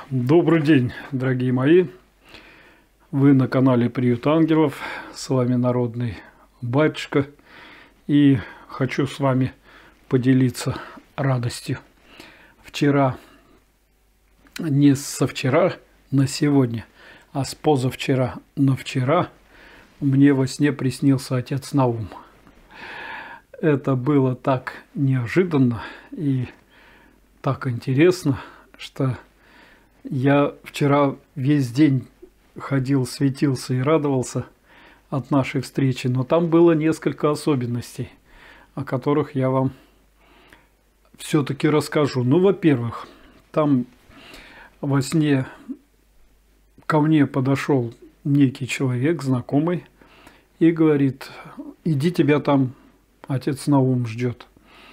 Добрый день, дорогие мои! Вы на канале Приют Ангелов, с вами Народный Батюшка, и хочу с вами поделиться радостью. Вчера, не со вчера на сегодня, а с позавчера на вчера мне во сне приснился отец Наум. Это было так неожиданно и так интересно, что я вчера весь день ходил, светился и радовался от нашей встречи, но там было несколько особенностей, о которых я вам все-таки расскажу. Ну, во-первых, там во сне ко мне подошел некий человек, знакомый, и говорит: иди, тебя там отец Наум ждет.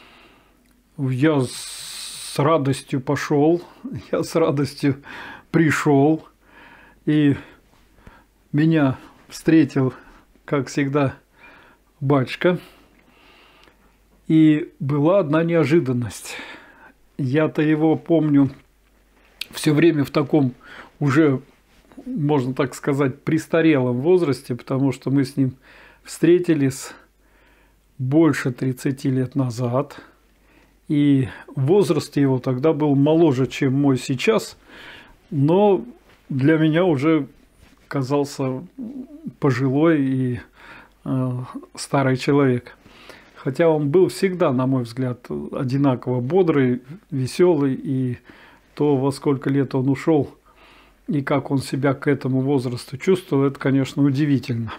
Я с радостью пошел, я с радостью пришел, и меня встретил, как всегда, батюшка. И была одна неожиданность. Я-то его помню все время в таком уже, можно так сказать, престарелом возрасте, потому что мы с ним встретились больше 30 лет назад. И возраст его тогда был моложе, чем мой сейчас, но для меня уже казался пожилой и старый человек. Хотя он был всегда, на мой взгляд, одинаково бодрый, веселый, и то, во сколько лет он ушел, и как он себя к этому возрасту чувствовал, это, конечно, удивительно.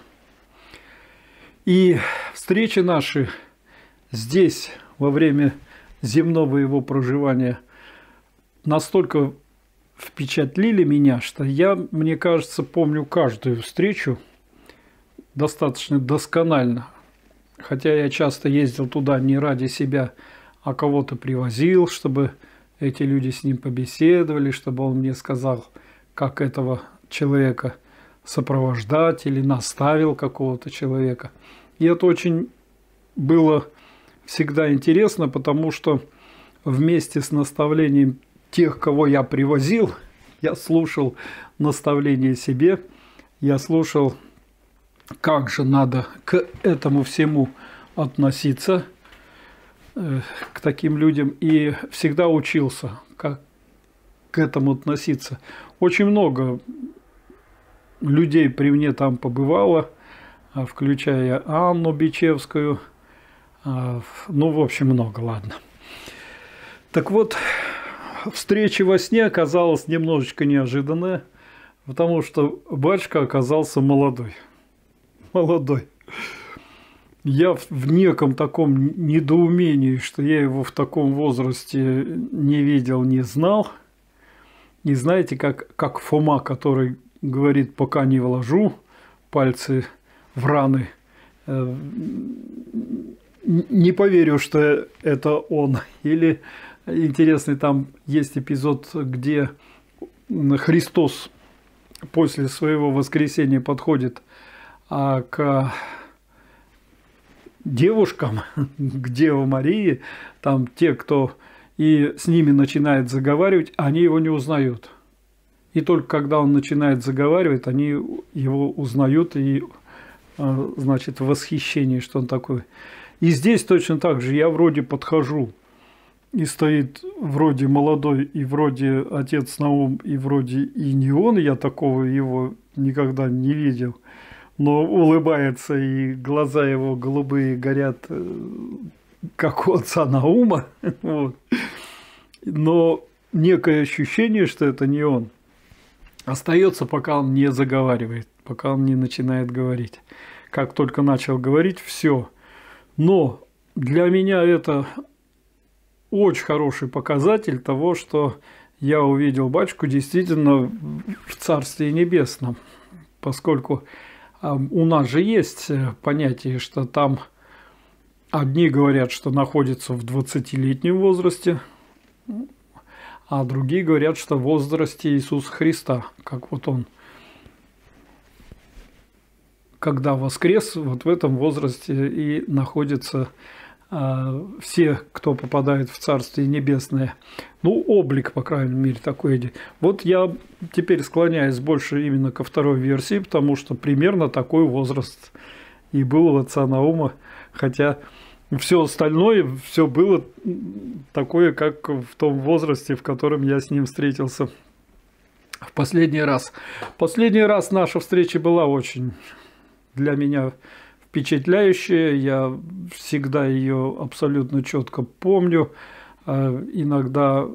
И встречи наши здесь во время земного его проживания настолько впечатлили меня, что я, мне кажется, помню каждую встречу достаточно досконально. Хотя я часто ездил туда не ради себя, а кого-то привозил, чтобы эти люди с ним побеседовали, чтобы он мне сказал, как этого человека сопровождать, или наставил какого-то человека. И это очень было всегда интересно, потому что вместе с наставлением тех, кого я привозил, я слушал наставления себе, я слушал, как же надо к этому всему относиться, к таким людям, и всегда учился, как к этому относиться. Очень много людей при мне там побывало, включая Анну Бичевскую. Ну, в общем, много, ладно. Так вот, встреча во сне оказалась немножечко неожиданная, потому что батюшка оказался молодой. Молодой. Я в неком таком недоумении, что я его в таком возрасте не видел, не знал. И знаете, как Фома, который говорит: пока не вложу пальцы в раны, не поверю, что это он. Или интересный там есть эпизод, где Христос после своего воскресения подходит к девушкам, к Деве Марии, там те, кто и с ними начинает заговаривать, они его не узнают. И только когда он начинает заговаривать, они его узнают и, значит, в восхищении, что он такой. И здесь точно так же. Я вроде подхожу, и стоит вроде молодой, и вроде отец Наум, и вроде и не он. Я такого его никогда не видел. Но улыбается, и глаза его голубые горят, как у отца Наума. Вот. Но некое ощущение, что это не он, остается, пока он не заговаривает, пока он не начинает говорить. Как только начал говорить, все. Но для меня это очень хороший показатель того, что я увидел батюшку действительно в Царстве Небесном, поскольку у нас же есть понятие, что там одни говорят, что находятся в 20-летнем возрасте, а другие говорят, что в возрасте Иисуса Христа, как вот он, когда воскрес, вот в этом возрасте и находится все, кто попадает в Царствие Небесное. Ну, облик, по крайней мере, такой. Вот я теперь склоняюсь больше именно ко второй версии, потому что примерно такой возраст и был у отца Наума, хотя все остальное, все было такое, как в том возрасте, в котором я с ним встретился в последний раз. Последний раз наша встреча была очень для меня впечатляющая. Я всегда ее абсолютно четко помню. Иногда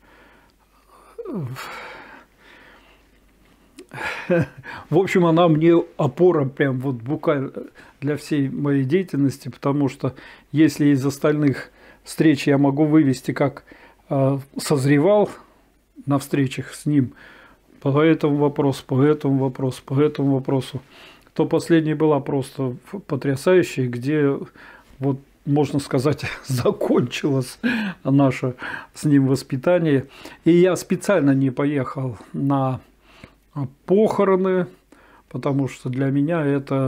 в общем, она мне опора прям вот буквально для всей моей деятельности, потому что если из остальных встреч я могу вывести, как созревал на встречах с ним по этому вопросу, по этому вопросу, по этому вопросу, то последняя была просто потрясающей, где вот, можно сказать, закончилось наше с ним воспитание. И я специально не поехал на похороны, потому что для меня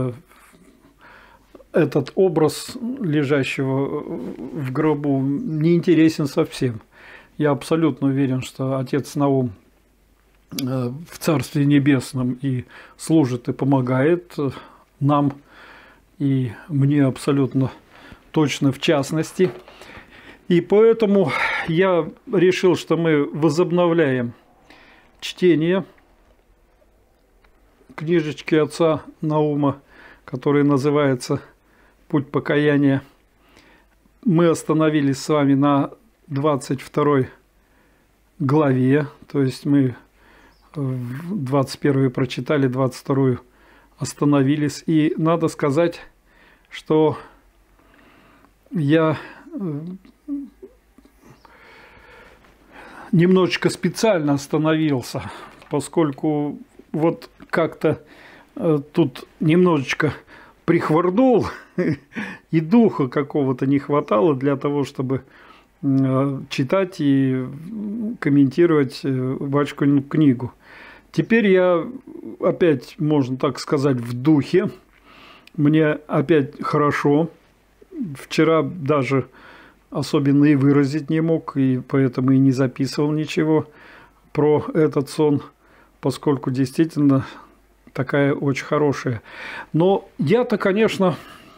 этот образ лежащего в гробу не интересен совсем. Я абсолютно уверен, что отец Наум в Царстве Небесном и служит, и помогает нам, и мне абсолютно точно в частности. И поэтому я решил, что мы возобновляем чтение книжечки отца Наума, которая называется «Путь покаяния». Мы остановились с вами на 22 главе, то есть мы 21 прочитали, 22 остановились. И надо сказать, что я немножечко специально остановился, поскольку вот как-то тут немножечко прихворнул, и духа какого-то не хватало для того, чтобы читать и комментировать Батюшкину книгу. Теперь я опять, можно так сказать, в духе. Мне опять хорошо. Вчера даже особенно и выразить не мог, и поэтому и не записывал ничего про этот сон, поскольку действительно такая очень хорошая. Но я-то, конечно,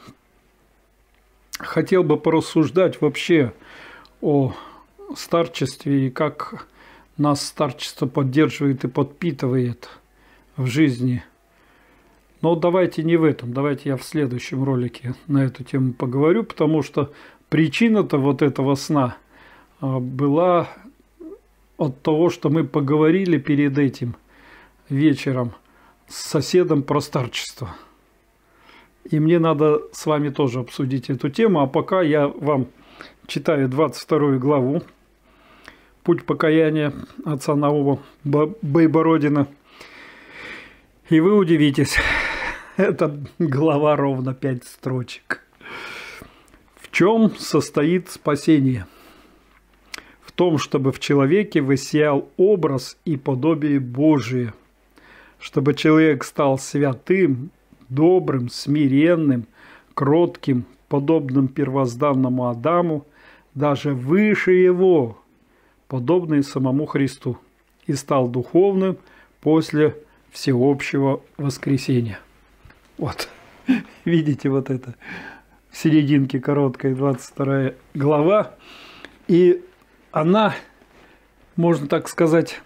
хотел бы порассуждать вообще о старчестве и как нас старчество поддерживает и подпитывает в жизни. Но давайте не в этом, давайте я в следующем ролике на эту тему поговорю, потому что причина-то вот этого сна была от того, что мы поговорили перед этим вечером с соседом про старчество. И мне надо с вами тоже обсудить эту тему, а пока я вам читаю 22 главу «Путь покаяния» отца Наума Байбородина. И вы удивитесь, это глава ровно 5 строчек. В чем состоит спасение? В том, чтобы в человеке воссиял образ и подобие Божие, чтобы человек стал святым, добрым, смиренным, кротким, подобным первозданному Адаму, даже выше его, подобный самому Христу, и стал духовным после всеобщего воскресения. Вот, видите, вот это в серединке короткая 22 глава, и она, можно так сказать,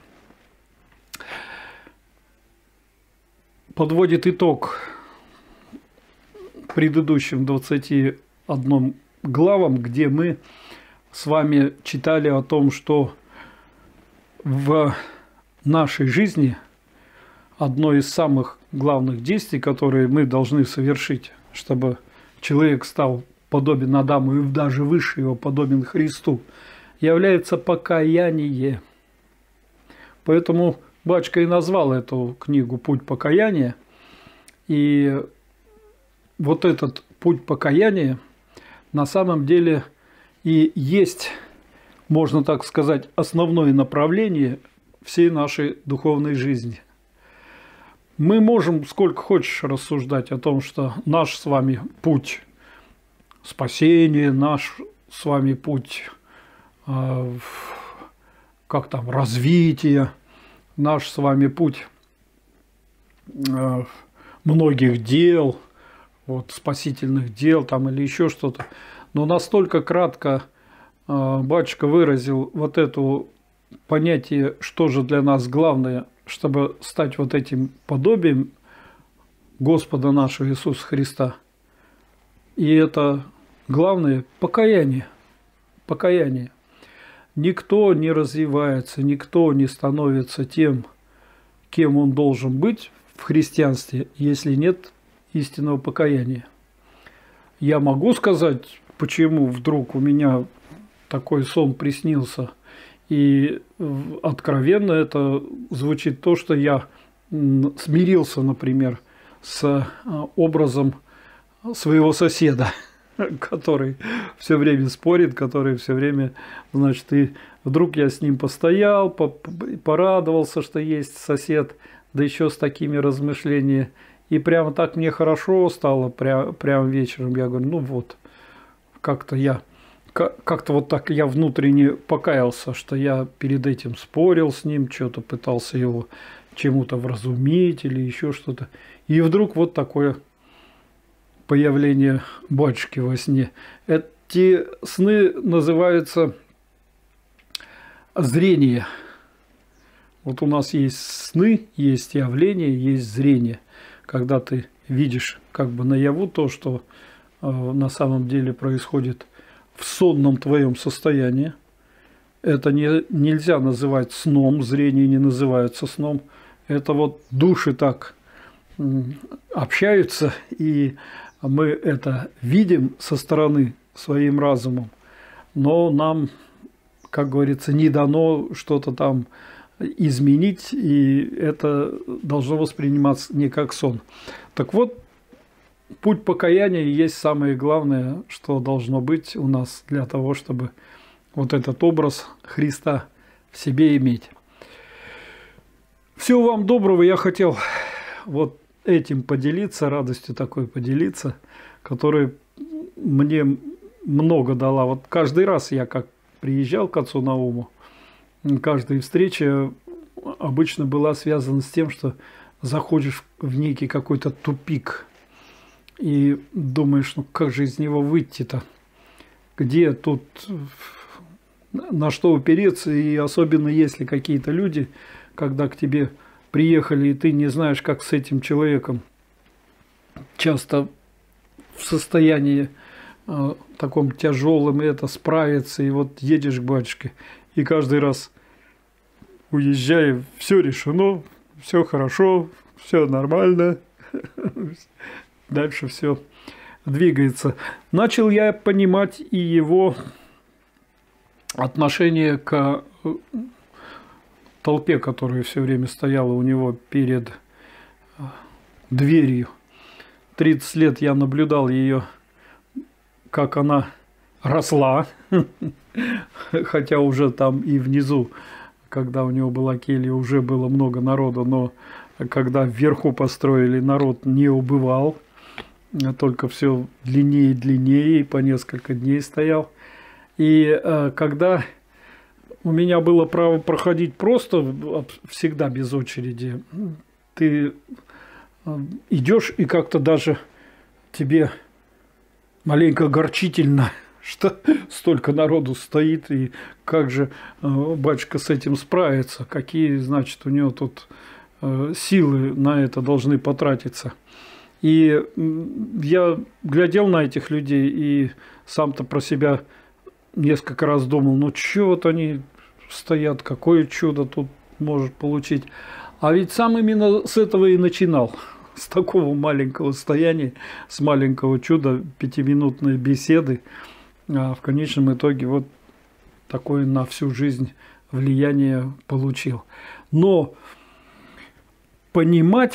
подводит итог предыдущим 21 главам, где мы с вами читали о том, что в нашей жизни одно из самых главных действий, которые мы должны совершить, чтобы человек стал подобен Адаму и даже выше его подобен Христу, является покаяние. Поэтому батюшка и назвал эту книгу «Путь покаяния». И вот этот путь покаяния на самом деле и есть, можно так сказать, основное направление всей нашей духовной жизни. Мы можем сколько хочешь рассуждать о том, что наш с вами путь спасение, наш с вами путь, как там, развитие, наш с вами путь многих дел, вот, спасительных дел там или еще что-то. Но настолько кратко батюшка выразил вот это понятие, что же для нас главное, чтобы стать вот этим подобием Господа нашего Иисуса Христа. И это главное – покаяние. Покаяние. Никто не развивается, никто не становится тем, кем он должен быть в христианстве, если нет истинного покаяния. Я могу сказать, почему вдруг у меня такой сон приснился, и откровенно это звучит то, что я смирился, например, с образом своего соседа, который все время спорит, который все время, значит, и вдруг я с ним постоял, порадовался, что есть сосед, да еще с такими размышлениями, и прямо так мне хорошо стало, прямо вечером, я говорю, ну вот, как-то вот так я внутренне покаялся, что я перед этим спорил с ним, что-то пытался его чему-то вразумить или еще что-то, и вдруг вот такое появление батюшки во сне. Эти сны называются зрение. Вот у нас есть сны, есть явление, есть зрение. Когда ты видишь как бы наяву то, что на самом деле происходит в сонном твоем состоянии. Это нельзя называть сном, зрение не называется сном. Это вот души так общаются, и мы это видим со стороны своим разумом, но нам, как говорится, не дано что-то там изменить, и это должно восприниматься не как сон. Так вот, путь покаяния есть самое главное, что должно быть у нас для того, чтобы вот этот образ Христа в себе иметь. Всего вам доброго. Я хотел вот этим поделиться, радостью такой поделиться, которая мне много дала. Вот каждый раз я как приезжал к отцу Науму, каждая встреча обычно была связана с тем, что заходишь в некий какой-то тупик и думаешь, ну как же из него выйти-то? Где тут, на что опереться? И особенно если какие-то люди, когда к тебе приехали, и ты не знаешь, как с этим человеком, часто в состоянии таком тяжелом, и это справиться, и вот едешь к батюшке, и каждый раз уезжая, все решено, все хорошо, все нормально, дальше все двигается. Начал я понимать и его отношение к толпе, которая все время стояла у него перед дверью. 30 лет я наблюдал ее, как она росла, хотя уже там и внизу, когда у него была келья, уже было много народа, но когда вверху построили, народ не убывал, только все длиннее и длиннее, и по несколько дней стоял. И когда у меня было право проходить просто, всегда без очереди, ты идешь, и как-то даже тебе маленько горчительно, что столько народу стоит, и как же батюшка с этим справится, какие, значит, у него тут силы на это должны потратиться. И я глядел на этих людей и сам-то про себя несколько раз думал, ну чё вот они стоят, какое чудо тут может получить. А ведь сам именно с этого и начинал, с такого маленького состояния, с маленького чуда, 5-минутной беседы, а в конечном итоге вот такое на всю жизнь влияние получил. Но понимать,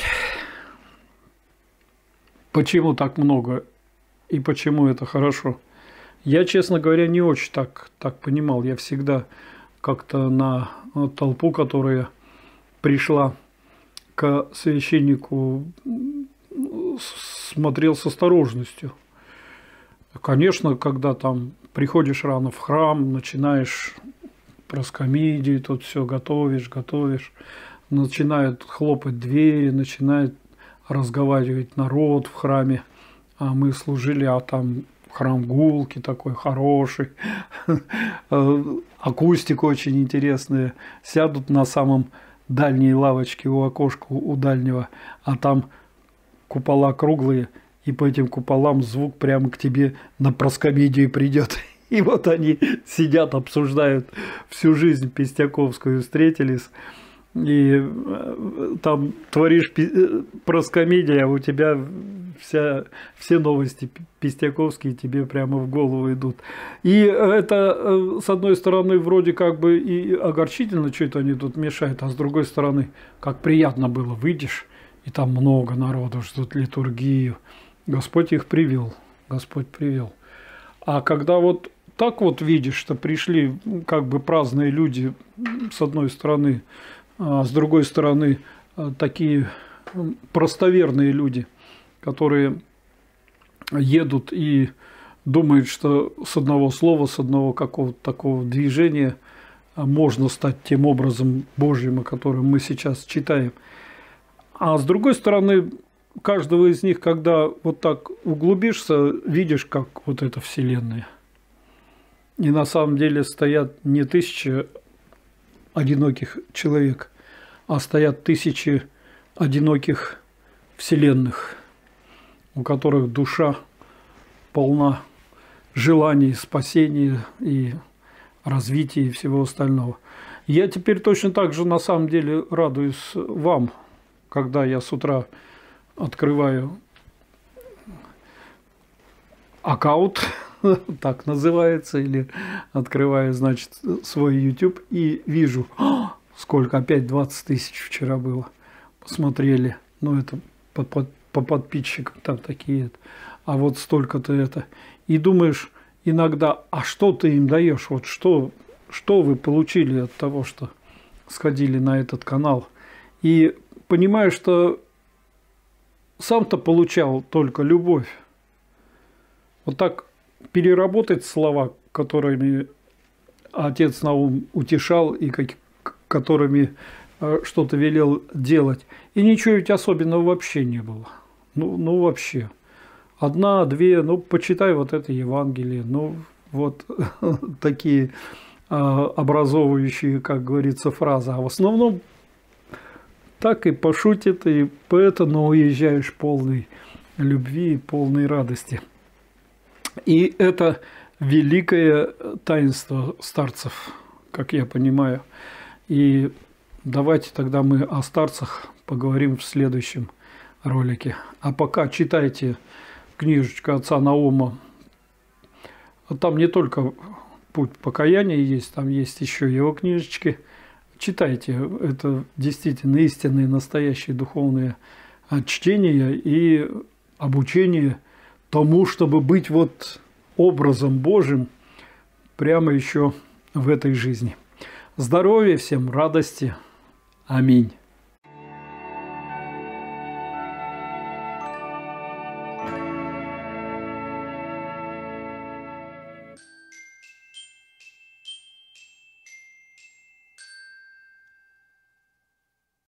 почему так много и почему это хорошо, я, честно говоря, не очень так понимал. Я всегда как-то на толпу, которая пришла к священнику, смотрел с осторожностью. Конечно, когда там приходишь рано в храм, начинаешь проскомидии, тут все готовишь, начинают хлопать двери, начинает разговаривать народ в храме, а мы служили, а там храм гулки такой хороший, акустика очень интересная, сядут на самом дальней лавочке у окошка, у дальнего, а там купола круглые, и по этим куполам звук прямо к тебе на проскомидию придет. И вот они сидят, обсуждают всю жизнь пестяковскую, встретились, и там творишь проскомидия, а у тебя все новости пестяковские тебе прямо в голову идут. И это, с одной стороны, вроде как бы и огорчительно, что это они тут мешают, а с другой стороны, как приятно было, выйдешь, и там много народу ждут литургию. Господь их привел, Господь привел. А когда вот так вот видишь, что пришли как бы праздные люди с одной стороны, а с другой стороны такие простоверные люди, которые едут и думают, что с одного слова, с одного какого-то такого движения можно стать тем образом Божьим, о котором мы сейчас читаем. А с другой стороны, каждого из них, когда вот так углубишься, видишь, как вот эта Вселенная. И на самом деле стоят не тысячи одиноких человек, а стоят тысячи одиноких вселенных, у которых душа полна желаний спасения и развития и всего остального. Я теперь точно так же на самом деле радуюсь вам, когда я с утра открываю аккаунт, так называется, или открываю, значит, свой YouTube и вижу, сколько, опять 20 тысяч вчера было, посмотрели, ну это по подписчикам там такие, а вот столько-то это, и думаешь иногда, а что ты им даешь, вот что вы получили от того, что сходили на этот канал, и понимаешь, что сам-то получал только любовь. Вот так переработать слова, которыми отец Наум утешал и которыми что-то велел делать. И ничего ведь особенного вообще не было. Ну вообще. Одна, две, ну почитай вот это Евангелие. Ну вот такие образовывающие, как говорится, фразы. А в основном так и пошутит, и поэтому уезжаешь полный любви и полной радости. И это великое таинство старцев, как я понимаю. И давайте тогда мы о старцах поговорим в следующем ролике. А пока читайте книжечку отца Наума. Там не только путь покаяния есть, там есть еще его книжечки. Читайте, это действительно истинные, настоящие духовные чтения и обучение тому, чтобы быть вот образом Божьим прямо еще в этой жизни. Здоровья всем, радости. Аминь.